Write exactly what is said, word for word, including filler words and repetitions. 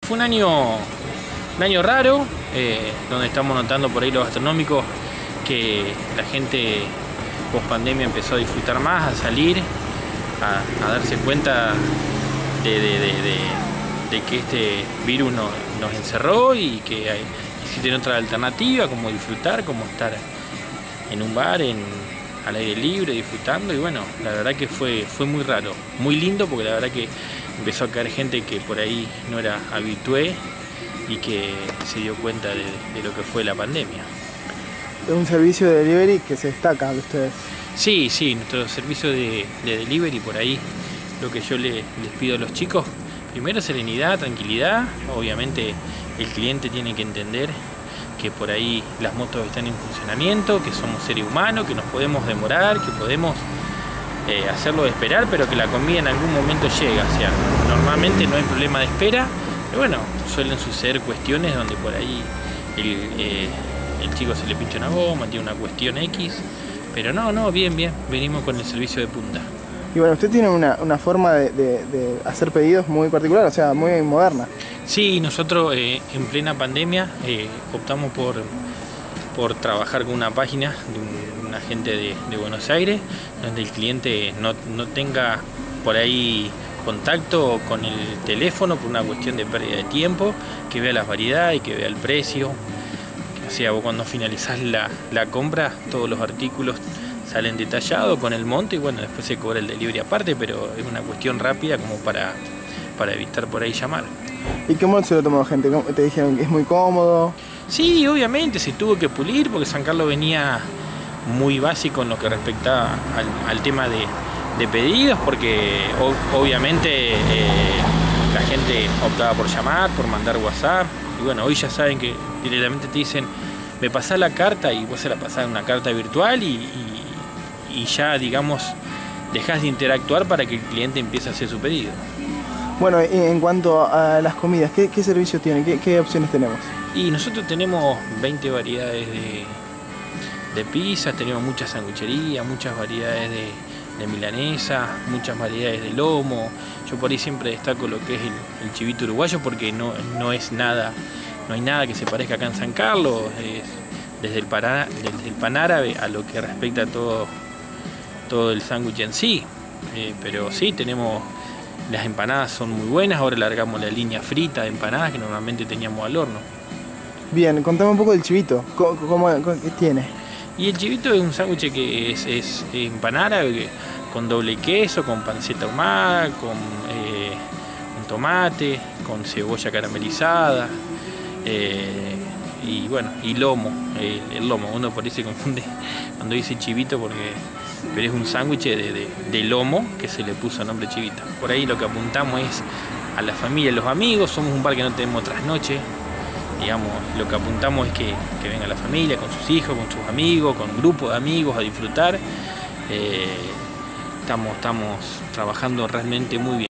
fue un año, un año raro, eh, donde estamos notando por ahí lo gastronómico que la gente post pandemia empezó a disfrutar más, a salir, a, a darse cuenta de, de, de, de, de que este virus no, nos encerró y que hay, existe otra alternativa, como disfrutar, como estar en un bar, en, al aire libre, disfrutando. Y bueno, la verdad que fue, fue muy raro, muy lindo, porque la verdad que empezó a caer gente que por ahí no era habitué y que se dio cuenta de, de lo que fue la pandemia. Es un servicio de delivery que se destaca de ustedes. Sí, sí, nuestro servicio de, de delivery, por ahí lo que yo le, les pido a los chicos, primero serenidad, tranquilidad. Obviamente el cliente tiene que entender que por ahí las motos están en funcionamiento, que somos seres humanos, que nos podemos demorar, que podemos eh, hacerlo de esperar, pero que la comida en algún momento llega. O sea, normalmente no hay problema de espera, pero bueno, suelen suceder cuestiones donde por ahí el, eh, el chico se le pincha una goma, tiene una cuestión X, pero no, no, bien, bien, venimos con el servicio de punta. Y bueno, usted tiene una, una forma de, de, de hacer pedidos muy particular, o sea, muy moderna. Sí, nosotros eh, en plena pandemia eh, optamos por, por trabajar con una página de un, un agente de, de Buenos Aires, donde el cliente no, no tenga por ahí contacto con el teléfono por una cuestión de pérdida de tiempo, que vea las variedades y que vea el precio. O sea, vos cuando finalizás la, la compra, todos los artículos salen detallados con el monto y bueno, después se cobra el delivery aparte, pero es una cuestión rápida como para, para evitar por ahí llamar. ¿Y cómo se lo tomó gente? ¿Te dijeron que es muy cómodo? Sí, obviamente se tuvo que pulir porque San Carlos venía muy básico en lo que respecta al, al tema de, de pedidos, porque o, obviamente eh, la gente optaba por llamar, por mandar WhatsApp, y bueno, hoy ya saben que directamente te dicen, me pasás la carta y vos se la pasás en una carta virtual y, y, y ya, digamos, dejás de interactuar para que el cliente empiece a hacer su pedido. Bueno, en cuanto a las comidas, ¿qué, qué servicios tienen? ¿Qué, ¿Qué opciones tenemos? Y nosotros tenemos veinte variedades de, de pizzas, tenemos muchas sangucherías, muchas variedades de, de milanesa, muchas variedades de lomo. Yo por ahí siempre destaco lo que es el, el chivito uruguayo porque no, no es nada, no hay nada que se parezca acá en San Carlos, es desde el, para, desde el pan árabe a lo que respecta a todo, todo el sándwich en sí. Eh, pero sí, tenemos... Las empanadas son muy buenas, ahora largamos la línea frita de empanadas que normalmente teníamos al horno. Bien, contame un poco del chivito, ¿cómo, cómo, qué tiene? Y el chivito es un sándwich que es, es empanada con doble queso, con panceta ahumada, con eh, un tomate, con cebolla caramelizada eh, y bueno, y lomo, eh, el lomo. Uno por ahí se confunde cuando dice chivito porque... pero es un sándwich de, de, de lomo que se le puso nombre chivito. Por ahí lo que apuntamos es a la familia, a los amigos. Somos un bar que no tenemos trasnoche, digamos, lo que apuntamos es que, que venga la familia con sus hijos, con sus amigos, con grupos de amigos a disfrutar. Eh, estamos, estamos trabajando realmente muy bien.